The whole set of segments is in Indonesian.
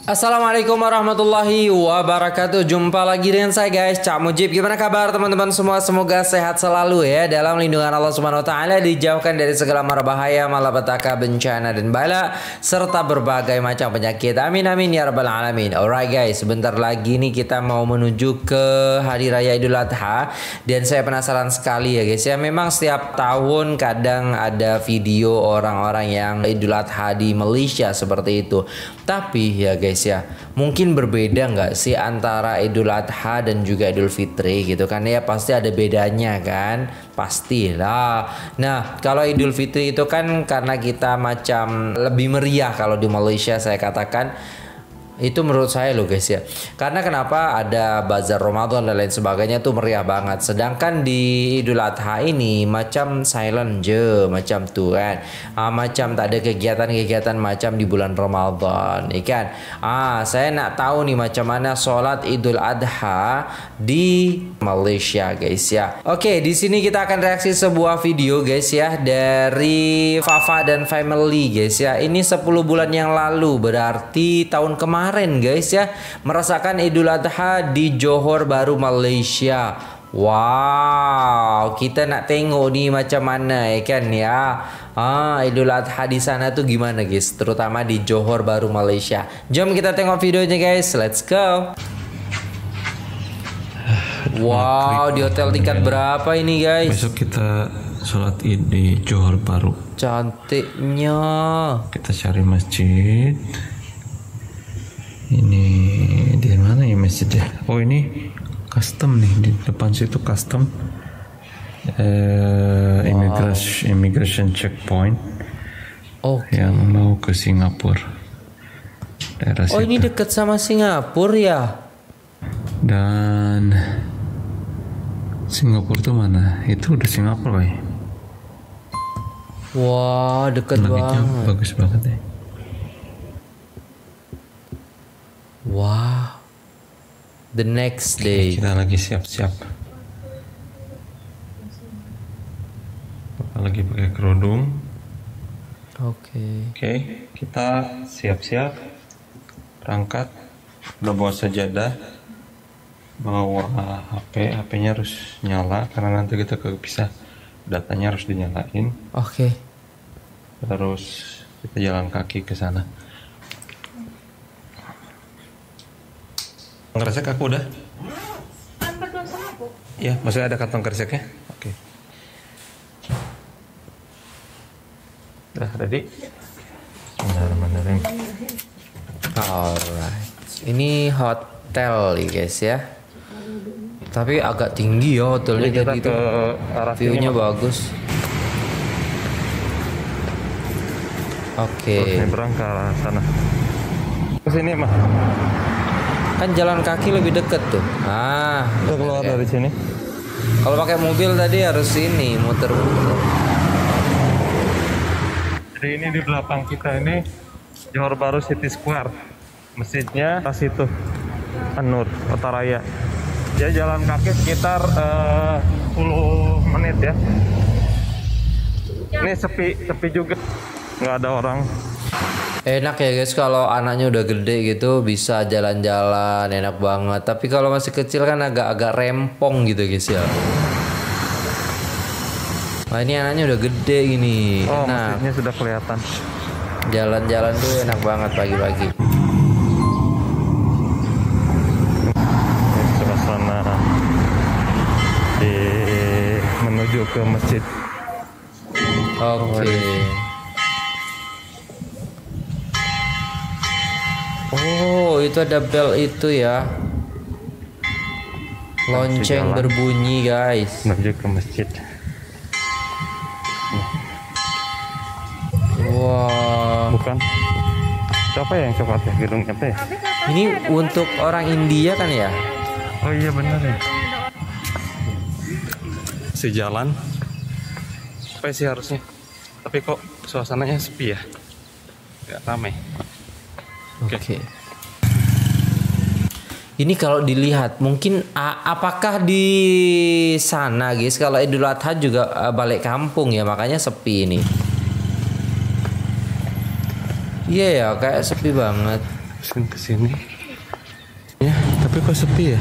Assalamualaikum warahmatullahi wabarakatuh. Jumpa lagi dengan saya guys, Cak Mujib. Gimana kabar teman-teman semua? Semoga sehat selalu ya, dalam lindungan Allah Subhanahu wa taala, dijauhkan dari segala mara bahaya, malapetaka, bencana dan bala serta berbagai macam penyakit. Amin amin ya rabbal alamin. Alright guys, sebentar lagi nih kita mau menuju ke hari raya Idul Adha, dan saya penasaran sekali ya guys ya. Memang setiap tahun kadang ada video orang-orang yang Idul Adha di Malaysia seperti itu. Tapi ya guys ya, mungkin berbeda nggak sih antara Idul Adha dan juga Idul Fitri gitu kan ya, pasti ada bedanya kan, pastilah. Nah kalau Idul Fitri itu kan karena kita macam lebih meriah kalau di Malaysia saya katakan. Itu menurut saya loh guys ya. Karena kenapa ada bazar Ramadan dan lain sebagainya tuh meriah banget. Sedangkan di Idul Adha ini macam silent je, macam tuh kan. Macam tak ada kegiatan-kegiatan macam di bulan Ramadan, ikan. Saya nak tahu nih macam mana sholat Idul Adha di Malaysia guys ya. Oke, di sini kita akan reaksi sebuah video guys ya dari Fafa dan Family guys ya. Ini 10 bulan yang lalu, berarti tahun kemarin guys ya, merasakan Idul Adha di Johor Bahru Malaysia. Wow, kita nak tengok nih macam mana ya kan ya. Idul Adha di sana tuh gimana guys, terutama di Johor Bahru Malaysia. Jom kita tengok videonya guys, let's go. Wow, di hotel tingkat berapa ini guys? Besok kita sholat Id di Johor Bahru. Cantiknya. Kita cari masjid. Ini di mana ya masjidnya? Oh ini custom nih, di depan situ custom. Immigration checkpoint. Yang mau ke Singapura. Daerah situ. Ini dekat sama Singapura ya? Dan Singapura tuh mana? Itu udah Singapura ya? Wah, dekat banget. Bagus banget ya. Wow, the next day. Kita lagi siap-siap. Lagi pakai kerudung. Oke, kita siap-siap berangkat. Udah bawa sajadah, bawa HP-nya harus nyala karena nanti kita bisa datanya harus dinyalain. Terus kita jalan kaki ke sana. Kantong kresek aku udah. Ya, maksudnya ada kantong kreseknya. Oke. Udah ready? Bismillahirrahmanirrahim. Alright, ini hotel nih guys ya. Tapi agak tinggi ya hotelnya, jadi itu view-nya bagus. Oke. Berang ke arah sana. Ke sini mah. Kan jalan kaki lebih deket tuh. Kita keluar dari sini. Kalau pakai mobil tadi harus ini muter-muter. Jadi ini di belakang kita ini Johor Bahru City Square. Masjidnya pas itu An-Nur, Kota Raya. Dia jalan kaki sekitar 10 menit ya. Ini sepi juga, nggak ada orang. Enak ya guys kalau anaknya udah gede gitu, bisa jalan-jalan enak banget. Tapi kalau masih kecil kan agak-agak rempong gitu guys ya. Wah, ini anaknya udah gede gini. Nah, masjidnya sudah kelihatan. Jalan-jalan tuh enak banget pagi-pagi. Suasana menuju ke masjid. Oh, itu ada bel itu ya. Lonceng berbunyi guys. Menuju ke masjid. Wah. Bukan. Siapa yang coklat ya? Gedungnya apa ya? Ini untuk orang India kan ya? Oh iya benar ya. Sejalan. Apa sih harusnya? Tapi kok suasananya sepi ya? Gak ramai. Oke. Ini kalau dilihat mungkin apakah di sana guys kalau Idul Adha juga balik kampung ya, makanya sepi ini. Iya ya, kayak sepi banget. terusin ke sini. Ya, tapi kok sepi ya?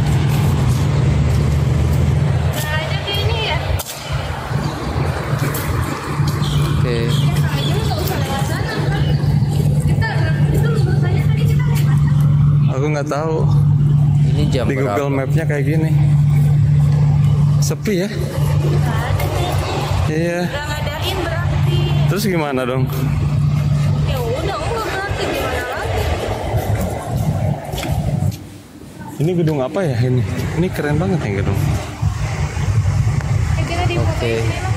Oke. Aku nggak tahu. Ini jam Di berapa? Google Map-nya kayak gini. Sepi ya? Iya. Nggak ngadain berarti. Terus gimana dong? Ya udah, nggak berarti gimana lagi? Ini gedung apa ya ini? Ini keren banget ya gedung. Kita di Oke.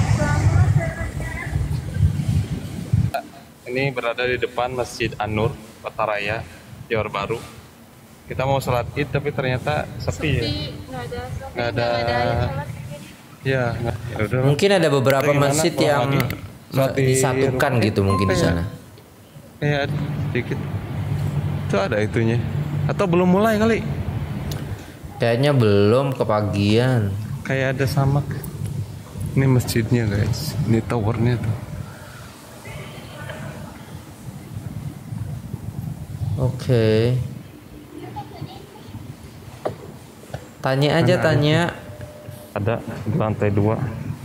Ini berada di depan Masjid An-Nur, Kota Raya, Johor Baru. Kita mau sholat Id tapi ternyata sepi ya. Nggak ada. Ya, ya udah. Mungkin ada beberapa Gimana masjid kalau yang lagi sholat di disatukan rumah? gitu mungkin di Iya. sana. Iya, dikit. Itu ada itunya. Atau belum mulai kali? Kayaknya belum kepagian. Kayak ada samak. Ini masjidnya guys. Ini towernya tuh. Oke. Tanya aja Mana tanya. Ada di lantai 2.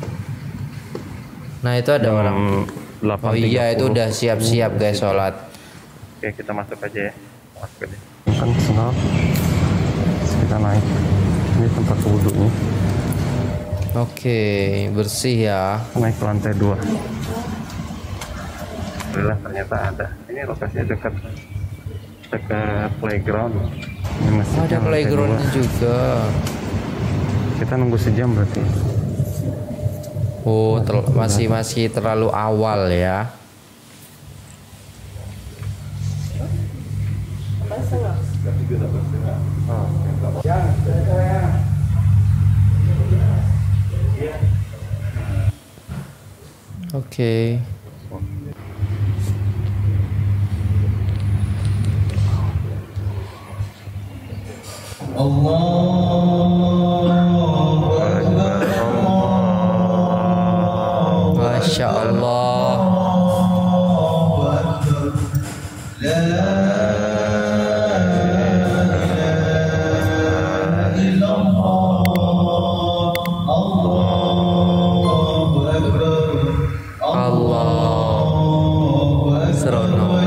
Nah itu ada orang. Oh iya itu udah siap-siap guys sholat. Oke kita masuk aja ya. Masuk aja. Kan sengat. Kita naik. Ini tempat wudhunya. Oke bersih ya. Naik ke lantai 2. Alhamdulillah ternyata ada. Ini lokasinya dekat playground. Ini masjidnya Ada lantai playgroundnya 2. juga. Kita nunggu sejam berarti. Oh masih terlalu awal ya. Oke. Masya Allah. Allah. Seronok.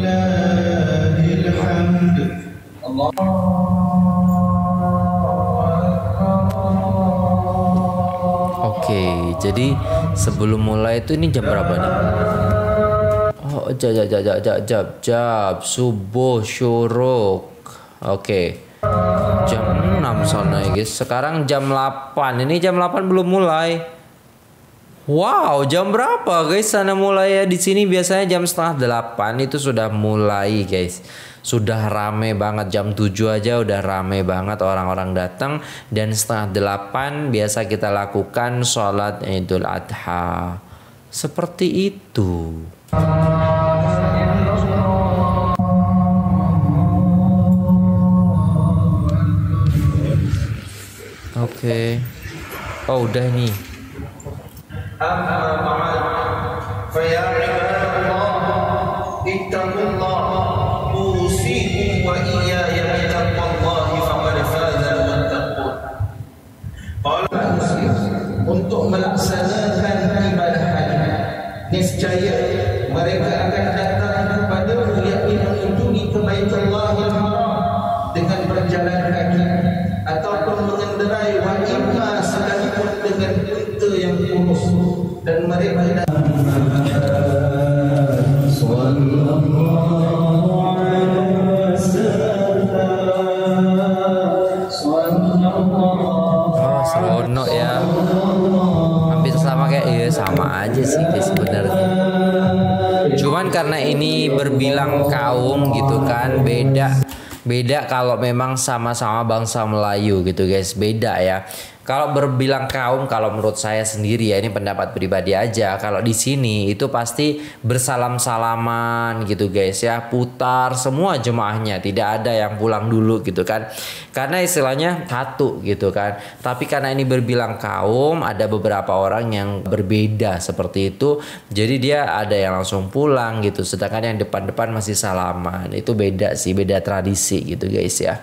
Oke, jadi sebelum mulai itu ini jam berapa nih? Oh, jab subuh syuruk. Oke. Jam 6 sana ya guys. Sekarang jam 8. Ini jam 8 belum mulai. Wow, jam berapa guys sana mulai ya? Di sini biasanya jam setengah 8 itu sudah mulai guys. Sudah rame banget, jam 7 aja udah rame banget orang-orang datang. Dan setengah 8 biasa kita lakukan sholat Idul Adha. Seperti itu. Oke. Oh udah nih. أما بعد فيا عباد الله اتقوا الله أوصيكم وإياي بتقوى الله فقد فاز المتقون. قال Muslim untuk melaksanakan ibadah haji niscaya mereka akan datang kepada yakni mengunjungi ke Baitullahil Haram dengan berjalan kaki ataupun mengendarai wajibah sekalipun dengan unta yang kurus dan mereka Oh seronok ya. Hampir sama kayak ya sama aja sih guys sebenarnya. Cuman karena ini berbilang kaum gitu kan beda kalau memang sama-sama bangsa Melayu gitu guys beda ya. Kalau berbilang kaum, kalau menurut saya sendiri ya, ini pendapat pribadi aja. Kalau di sini itu pasti bersalam-salaman gitu guys ya, putar semua jemaahnya, tidak ada yang pulang dulu gitu kan. Karena istilahnya satu gitu kan. Tapi karena ini berbilang kaum, ada beberapa orang yang berbeda seperti itu. Jadi dia ada yang langsung pulang gitu, sedangkan yang depan-depan masih salaman. Itu beda sih, beda tradisi gitu guys ya.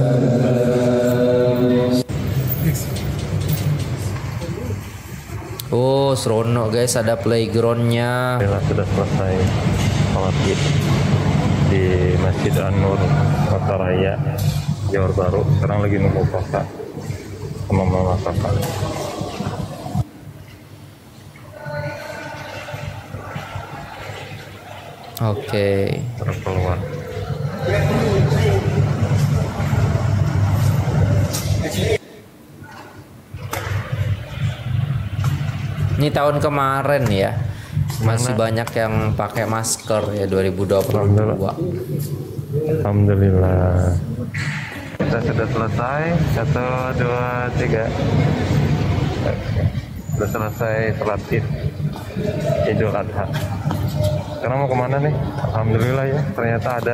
Oh, seronok guys, ada playgroundnya. Sudah selesai sholat Id di Masjid An-Nur Kota Raya Johor Bahru. Sekarang lagi nunggu kakak sama mama kakak. Oke. Terus keluar. Ini tahun kemarin ya, masih banyak yang pakai masker ya 2022. Alhamdulillah. Kita sudah selesai. 1, 2, 3. Sudah selesai sholat Id Idul Adha. Sekarang mau kemana nih? Alhamdulillah ya, ternyata ada.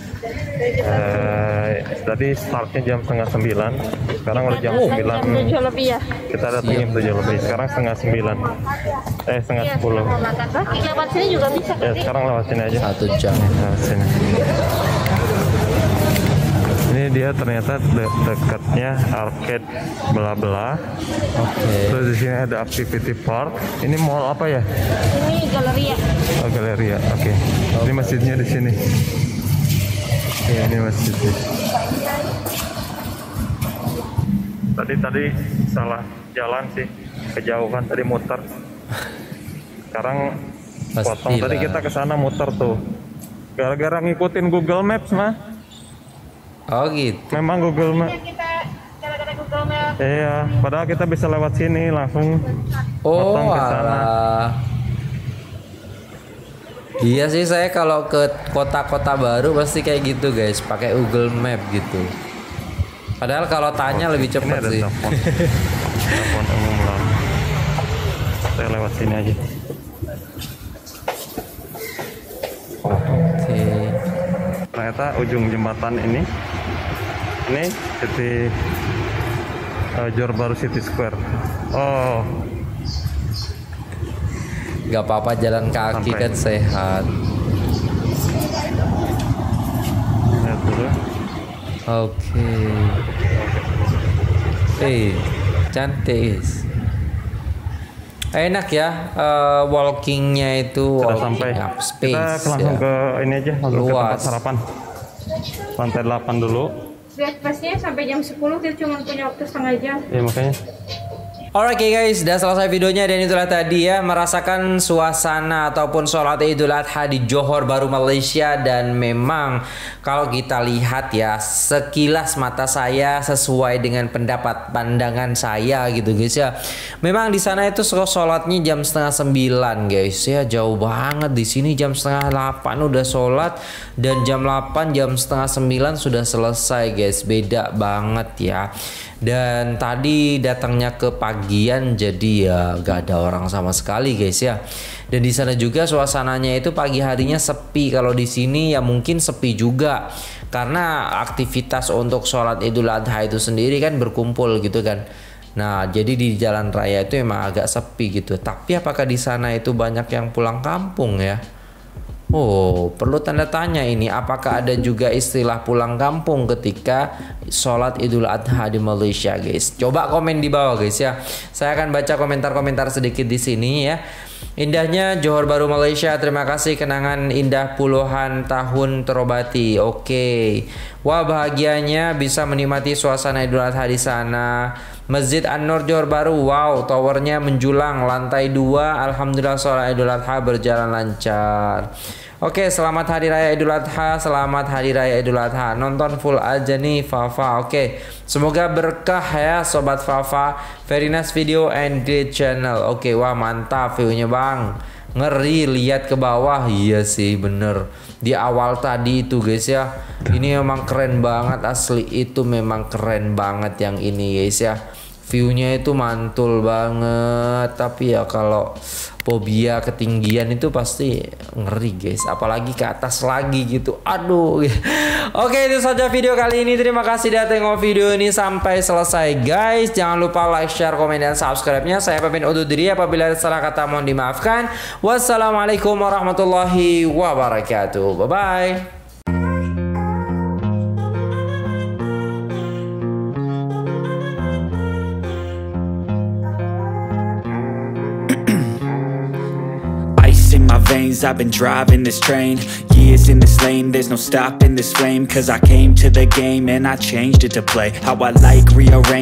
Tadi startnya jam 8:30. Sekarang udah jam 9. Jam 7 lebih ya. Kita datang jam 7 lebih. Sekarang 8:30. Setengah 10. Lewat sini juga bisa. Ya, sekarang lewat sini aja. 1 jam. Lewat sini. Ini dia ternyata dekatnya arcade bela-bela. Oke. Terus di sini ada activity park. Ini mall apa ya? Ini Galleria. Oh, Galeria. Oke. Ini masjidnya di sini. Ya, ini masjidnya. Tadi salah jalan sih, kejauhan tadi muter. Sekarang potong. Tadi kita ke sana muter tuh. Gara-gara ngikutin Google Maps mah. Oh gitu. Memang Google Maps. Kita gara-gara Google Maps. Iya, padahal kita bisa lewat sini langsung potong Oh ke sana. alah. Iya sih, saya kalau ke kota-kota baru pasti kayak gitu guys, pakai Google Map gitu. Padahal kalau tanya lebih Ini cepat ada sih. telepon. Telepon umum lah. Saya lewat sini aja. Oke. Ternyata ujung jembatan ini City Johor Bahru City Square. Oh, Gak apa-apa, jalan kaki Sampai. kan sehat. lihat dulu. Oke. Cantik. Enak ya, walkingnya itu Sudah walking sampai. up Kita space langsung ya. ke ini aja, langsung ke tempat Luas. sarapan. Lantai 8 dulu. Breakfastnya sampai jam 10, kita cuma punya waktu setengah jam. Ya makanya. Alright guys, udah selesai videonya dan itulah tadi ya, merasakan suasana ataupun sholat Idul Adha di Johor Bahru Malaysia. Dan memang kalau kita lihat ya, sekilas mata saya sesuai dengan pendapat pandangan saya gitu guys ya. Memang di sana itu sholatnya jam 8:30 guys ya, jauh banget. Di sini jam 7:30 udah sholat dan jam 8 jam 8:30 sudah selesai guys, beda banget ya. Dan tadi datangnya ke pagian, jadi ya gak ada orang sama sekali guys ya. Dan di sana juga suasananya itu pagi harinya sepi. Kalau di sini ya mungkin sepi juga, karena aktivitas untuk sholat Idul Adha itu sendiri kan berkumpul gitu kan. Nah jadi di jalan raya itu emang agak sepi gitu. Tapi apakah di sana itu banyak yang pulang kampung ya? Oh, perlu tanda tanya ini, apakah ada juga istilah pulang kampung ketika sholat Idul Adha di Malaysia guys? Coba komen di bawah guys ya. Saya akan baca komentar-komentar sedikit di sini ya. Indahnya Johor Bahru Malaysia, terima kasih kenangan indah puluhan tahun terobati. Oke. Wah, bahagianya bisa menikmati suasana Idul Adha di sana. Masjid An-Nur Johor Bahru, wow, towernya menjulang, lantai 2. Alhamdulillah sholat Idul Adha berjalan lancar. Oke, selamat Hari Raya Idul Adha, selamat Hari Raya Idul Adha. Nonton full aja nih Fafa. Oke, semoga berkah ya Sobat Fafa. Very nice video and great channel. Oke, wah mantap viewnya bang. Ngeri, lihat ke bawah. Iya sih bener, di awal tadi itu guys ya. Ini memang keren banget asli, itu memang keren banget yang ini guys ya. View-nya itu mantul banget, tapi ya kalau fobia ketinggian itu pasti ngeri guys, apalagi ke atas lagi gitu. Aduh. Oke, itu saja video kali ini. Terima kasih sudah tengok video ini sampai selesai guys. Jangan lupa like, share, komen, dan subscribe-nya. Saya pamit undur diri, apabila ada salah kata mohon dimaafkan. Wassalamualaikum warahmatullahi wabarakatuh. Bye bye. In my veins, I've been driving this train. Years in this lane, there's no stopping this flame. Cause I came to the game and I changed it to play how I like, rearrange